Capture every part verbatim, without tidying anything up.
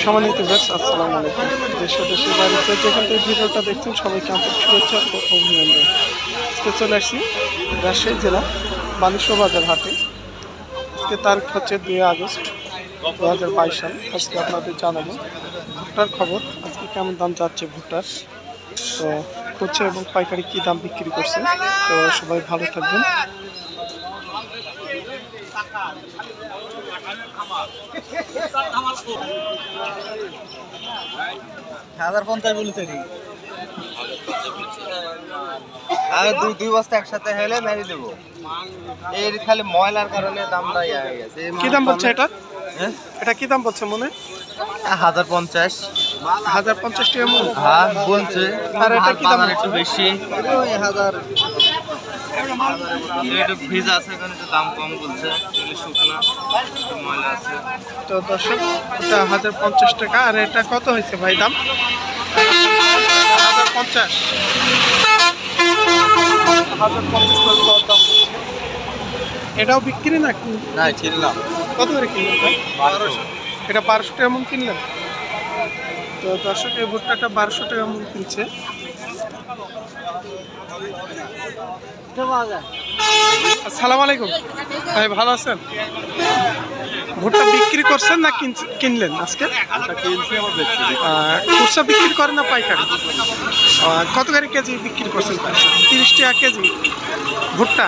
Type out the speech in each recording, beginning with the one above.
সম্মানিত ভিউয়ার্স, আসসালামু আলাইকুম। দেশ ও দেশের বাইরে যেখান থেকে ভিডিওটা দেখছেন সবাইকে আন্তরিক শুভেচ্ছা ও অভিনন্দন। আজকে চলে আসছি রাজশাহী জেলা বানেশ্বর বাজার হাটে। আজকে তারিখ হচ্ছে দুই আগস্ট দু হাজার বাইশ সাল। আজকে আপনাদের জানাবো ভুট্টার খবর, আজকে কেমন দাম যাচ্ছে ভুট্টার, তো খুচরা এবং পাইকারি কী দাম বিক্রি করছে। তো সবাই ভালো থাকবেন। হাজার পঞ্চাশ বলেছে আর দুই দুই বস্তা একসাথে হলে মেরে দেবো। এর খালি ময়লার কারণে দামটা ইয়ে হয়ে গেছে। কি দাম বলছে এটা? এটা কি দাম বলছে মনে? হাজার পঞ্চাশ হাজার পঞ্চাশ টাকা মন হ্যাঁ বলছে। আর এটা কি দাম? একটু বেশি হাজার একটু ভিজা আছে, এখানে একটু দাম কম বলছে, শুকনা ময়লা আছে। তো দর্শক, এটা হাজার পঞ্চাশ টাকা। আর এটা কত হয়েছে ভাই দাম? হাজার পঞ্চাশ হাজার পঞ্চাশ দাম। এটাও বিক্রি না? না কিনলাম। কত করে কিনলেন ভাই? বারোশো। এটা বারোশো টাকা মন কিনলেন? তো দর্শক, এই ভুট্টাটা বারোশো টাকা মন কিনছে। আসসালামু আলাইকুম ভাই, ভালো আছেন? ভুট্টা বিক্রি করছেন না কিনলেন আজকে? খুচরা বিক্রি করেন না পাইকারি? কত করে কেজি বিক্রি করছেন? তিরিশ টাকা কেজি ভুট্টা।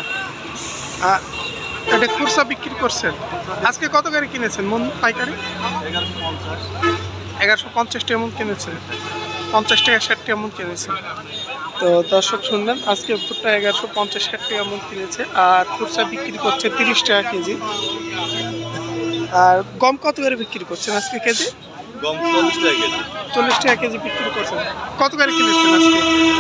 এটা খুচরা বিক্রি করছেন। আজকে কত করে কিনেছেন মন পাইকারি? এগারোশো পঞ্চাশ টাকা মন কিনেছেন। পঞ্চাশ টাকা ষাট টাকা মন কিনেছেন। তো দর্শক শুনলেন, আজকে ভুট্টা এগারোশো পঞ্চাশ ষাট টাকা মন কিনেছে আর খুচরা বিক্রি করছে তিরিশ টাকা কেজি। আর গম কত করে বিক্রি করছেন আজকে কেজি? গম চল্লিশ টাকা কেজি। চল্লিশ টাকা কেজি বিক্রি করছেন। কত করে কিনেছেন আজকে?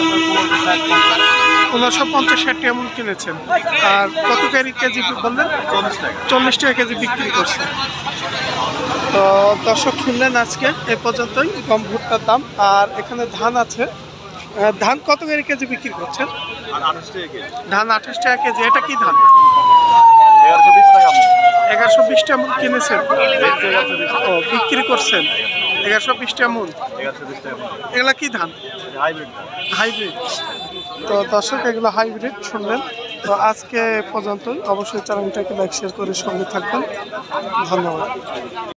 পনেরোশো পঞ্চাশ ষাট টাকা মন কিনেছেন। আর কত করে কেজি বললেন? চল্লিশ টাকা চল্লিশ টাকা কেজি বিক্রি করছেন। তো দর্শক শুনলেন, আজকে এ পর্যন্তই গম ভুট্টার দাম। আর এখানে ধান আছে। ধান কত করে কেজি বিক্রি করছেন? ধান আঠাশ টাকা কেজি। এটা কি ধান? এগারোশো বিশ টাকা। এগারোশো বিশ টাকা মন কিনেছেন ও বিক্রি করছেন এগারোশো বিশ টাকা মন। এগুলা কি ধান? হাইব্রিড। তো দর্শক, এগুলো হাইব্রিড শুনলেন। তো আজকে পর্যন্তই। অবশ্যই চ্যানেলটাকে লাইক শেয়ার করে সঙ্গে থাকবেন। ধন্যবাদ।